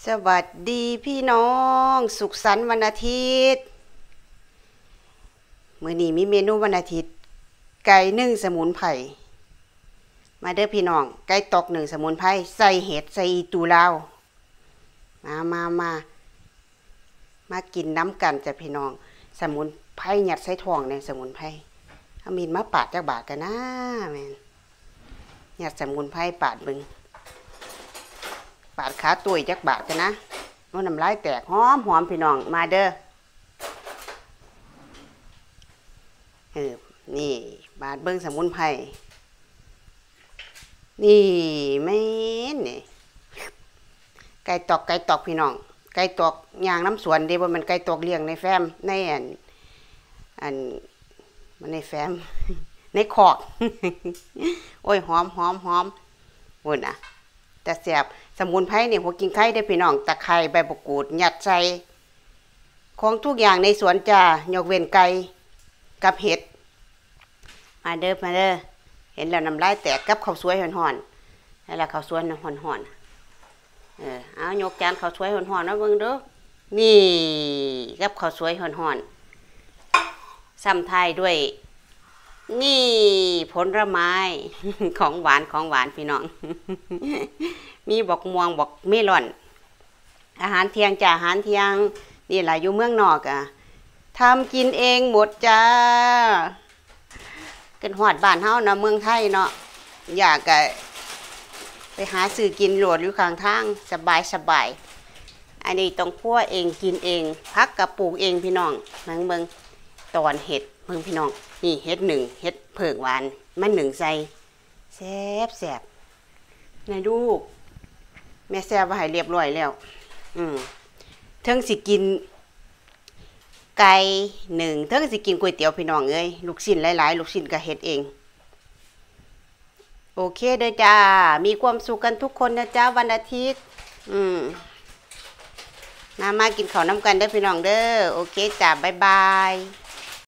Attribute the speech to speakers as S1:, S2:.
S1: สวัสดีพี่น้องสุขสันต์วันอาทิตย์มื้อนี้มีเมนูวันอาทิตย์ไก่นึ่งสมุนไพรมาเด้อพี่น้องไก่ตอก1สมุนไพรใส่เห็ดใส่อีตูลาวมากินน้ำกันจ้ะพี่น้องสมุนไพรยัดใส่ท้องในสมุนไพรเอามีดมาปาดจักบาทกันนะแม่นยัดสมุนไพรปาดเบิ่งปาดขาตุ้ยจักบาทกันนะน้ำลายแตกหอมพี่น้องมาเด้อนี่บาดเบิ้งสมุนไพรนี่แม่นนี่ไก่ตอกพี่น้องไก่ตอกย่างน้ำสวนเด้บ่มันไก่ตอกเลี้ยงในแฟ้มในอันมันในแฟ้ม ในคอก โอ้ยหอมโอ้ยนะแต่แซ่บสมุนไพรนี่หัวกิ่งไข่ได้พี่น้องตะไคร้ใบมะกรูดยัดใส่ของทุกอย่างในสวนจ้ายกเว้นไก่กับเห็ดมาเด้อเห็นแล้วน้ำลายแตกกับข้าวสวยห่อนๆให้ละข้าวสวยห่อนๆเอายกจานข้าวสวยห่อนๆนะเบิ่งเด้อนี่กับข้าวสวยห่อนๆซ้ำท้ายด้วยนี่ผลไม้ของหวานพี่น้อง มีบอกม่วงบอกเมลอนอาหารเที่ยงจ้าอาหารเที่ยงนี่แหละอยู่เมืองนอกอ่ะทำกินเองหมดจ้ากันหอดบ้านเฮานะเมืองไทยเนาะอยากไปหาซื้อกินโหลดอยู่ข้างทางสบายอันนี้ต้องคั่วเองกินเองพักกับปลูกเองพี่น้องเมืองตอนเห็ดเมืองพี่น้องนี่เห็ดเห็ดเผือกหวานมันใส่แซ่บในลูกแม่แซ่บไว้ให้เรียบร้อยแล้วเทิงสิกินไก่เทิงสิกินก๋วยเตี๋ยวพี่น้องเอ้ยลูกชิ้นหลายๆลูกชิ้นก็เฮ็ดเองโอเคเด้อจ้ามีความสุขกันทุกคนนะจ้าวันอาทิตย์มากินข้าวน้ำกันเด้อพี่น้องเด้อโอเคจ้าบ๊ายบาย